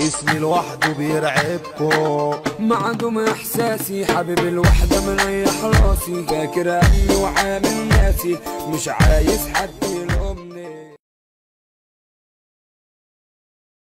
اسمي لوحده بيرعبكم. معدوم احساسي حبيب الوحدة مريح راسي، فاكر امي وعامل ناسي مش عايز حد